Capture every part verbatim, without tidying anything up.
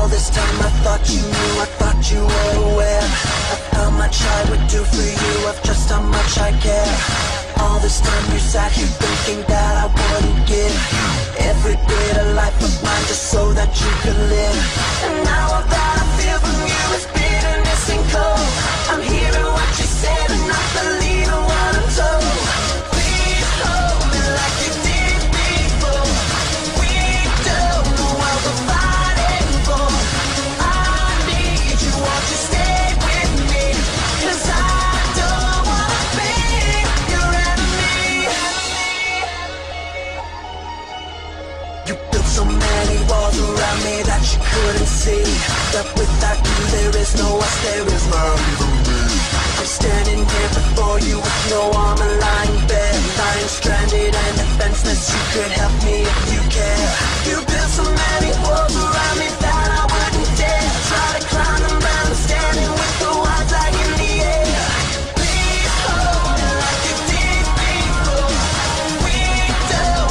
All this time I thought you knew, I thought you were aware of how much I would do for you, of just how much I care. All this time you sat here thinking that I wouldn't give every bit of life of mine just so that you could live. And now all that I feel from you is bitterness and cold. I'm hearing what you said and not believing what I'm told. Please hold me like you did before. We don't know what we're fighting for. I need you, won't you stay with me? 'Cause I don't wanna be your enemy. You built so many walls around me that you couldn't see, that without you there is no us, there is not even me. I'm standing here before you with no armor, lying bare, lying stranded and defenseless. You could help me if you care. You built so many walls around me that I wouldn't dare try to climb them, but I'm standing with the ones like in the air. Please hold me like you did before. We don't.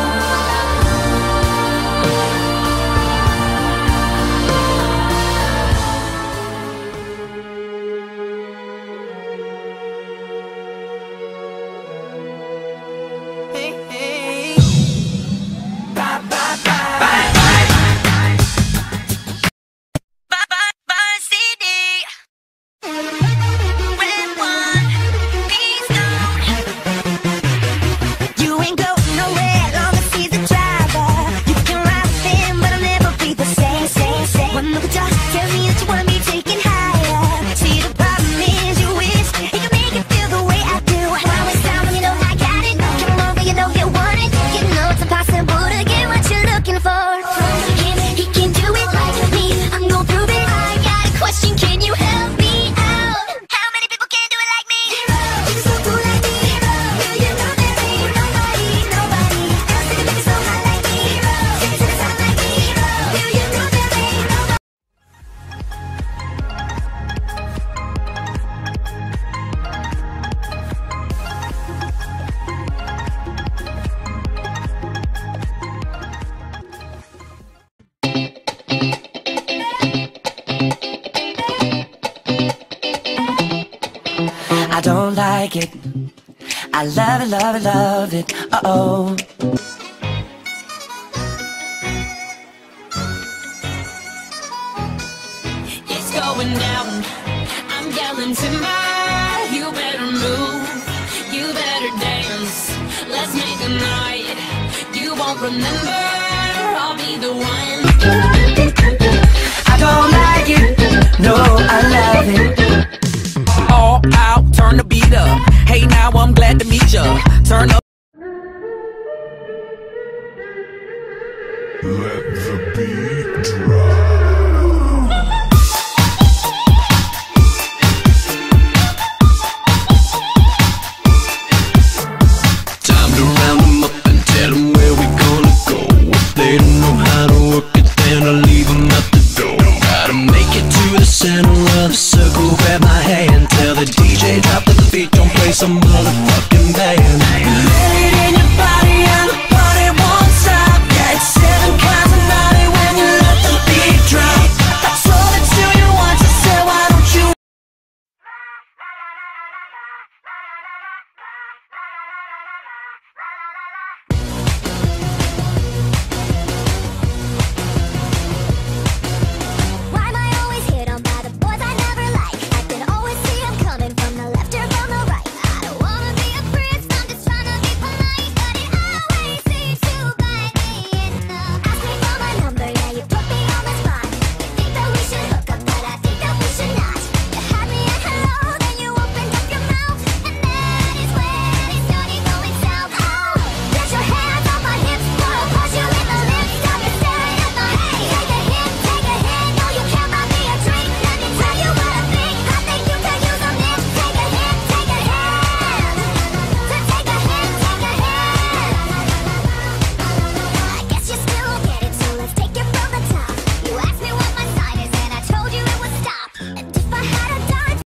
Hey, hey. Bye, bye, bye. Bye, bye. Bye, bye, bye, C D. Red one, please don't. You ain't going nowhere, long as he's a driver. You can ride with him, but I'll never be the same, same, same. One look at you, tell me that you wanna be taken higher. See, the problem is you wish he could make you feel the way I do. Why waste time when you know I got it? Come along, but you know you want it. You know it's impossible to get what you're looking for. Him, he can do it like me. I'm gonna prove it. I got a question, can you help me out? How many people can do it like me? You're so cool like me. Do you know there ain't nobody, nobody else that can make it so hot like me? Take it to the top like me. Do you know there ain't nobody? I don't like it. I love it, love it, love it. Uh-oh. It's going down. I'm yelling timber. You better move. You better dance. Let's make a night you won't remember. I'll be the one. I don't like it. No, I love it. All out, turn the beat up. Hey, now I'm glad to meet ya. Turn up. Let the beat drop.